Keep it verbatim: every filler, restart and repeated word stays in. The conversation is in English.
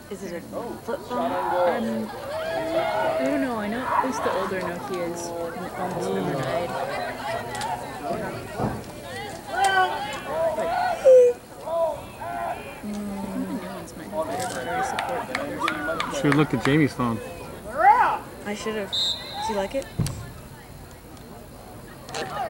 Is it a flip phone? Um, I don't know. I know at least the older Nokias almost never died. But mm, the new ones might have better battery support than others. Should look at Jamie's phone. I should have. Do you like it?